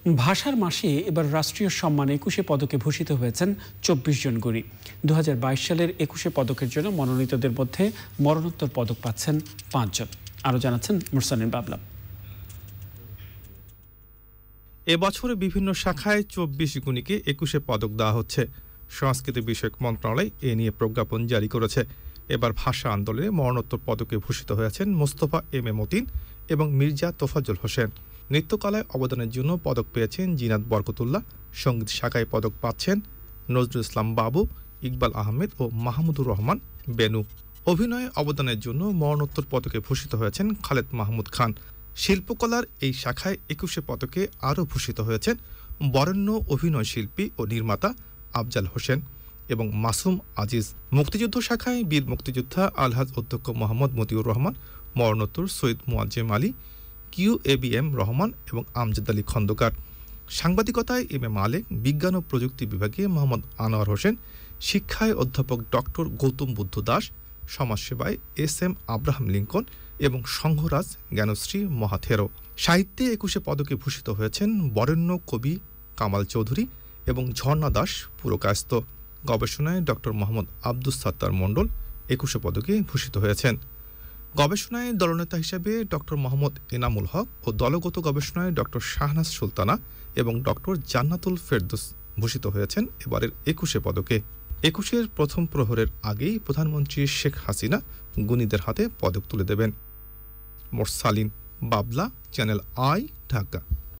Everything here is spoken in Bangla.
ভাষার মাসে এবার রাষ্ট্রীয় সম্মান ২১ পদকে ভূষিত হয়েছেন ২৪ জন গুণী। ২০২২ সালের ২১ পদকের জন্য মনোনীতদের মধ্যে মরণোত্তর পদক পাচ্ছেন ৫ জন। আরও জানাচ্ছেন মুরসালিন বাবলা। এবছরে বিভিন্ন শাখায় ২৪ গুণীকে ২১ পদক দেওয়া হচ্ছে। সংস্কৃতি বিষয়ক মন্ত্রণালয় এ নিয়ে প্রজ্ঞাপন জারি করেছে। এবার ভাষা আন্দোলনে মরণোত্তর পদকে ভূষিত হয়েছেন মোস্তফা এম এ মতিন এবং মির্জা তোফাজ্জল হোসেন। নৃত্যকলায় অবদানের জন্য পদক পেয়েছেন জিনাত বরকতুল্লাহ। সঙ্গীত শাখায় পদক পাচ্ছেন নজরুল ইসলাম বাবু, ইকবাল আহমেদ ও মাহমুদুর রহমান বেনু। অভিনয়ে অবদানের জন্য মরণোত্তর পদকে ভূষিত হয়েছেন খালেদ মাহমুদ খান। শিল্পকলার এই শাখায় ২১ পদকে আরও ভূষিত হয়েছেন বরেণ্য অভিনয় শিল্পী ও নির্মাতা আফজাল হোসেন এবং মাসুম আজিজ। মুক্তিযুদ্ধ শাখায় বীর মুক্তিযোদ্ধা আলহাজ অধ্যক্ষ মোহাম্মদ মতিউর রহমান, মরণোত্তর সৈয়দ মুয়াজ্জেম আলী, QABM রহমান এবং আমজাদ আলী খন্দকার। সাংবাদিকতায় এম এ মালেক, বিজ্ঞান ও প্রযুক্তি বিভাগে মোহাম্মদ আনোয়ার হোসেন, শিক্ষায় অধ্যাপক ডক্টর গৌতম বুদ্ধ দাস, সমাজসেবায় SM আব্রাহাম লিঙ্কন এবং সংঘরাজ জ্ঞানশ্রী মহাথেরো। সাহিত্যে ২১ পদকে ভূষিত হয়েছেন বরেণ্য কবি কামাল চৌধুরী এবং ঝর্ণা দাস পুরকায়স্থ। গবেষণায় ডক্টর মোহাম্মদ আব্দুস সাত্তার মণ্ডল ২১ পদকে ভূষিত হয়েছেন। গবেষণায় দলনেতা হিসেবে ডক্টর মোহাম্মদ এনামুল হক ও দলগত গবেষণায় ডক্টর শাহনাজ সুলতানা এবং ডক্টর জান্নাতুল ফেরদৌস ভূষিত হয়েছেন এবারের ২১ পদকে। ২১ প্রথম প্রহরের আগেই প্রধানমন্ত্রী শেখ হাসিনা গুণীদের হাতে পদক তুলে দেবেন। মুরসালিন বাবলা, চ্যানেল আই, ঢাকা।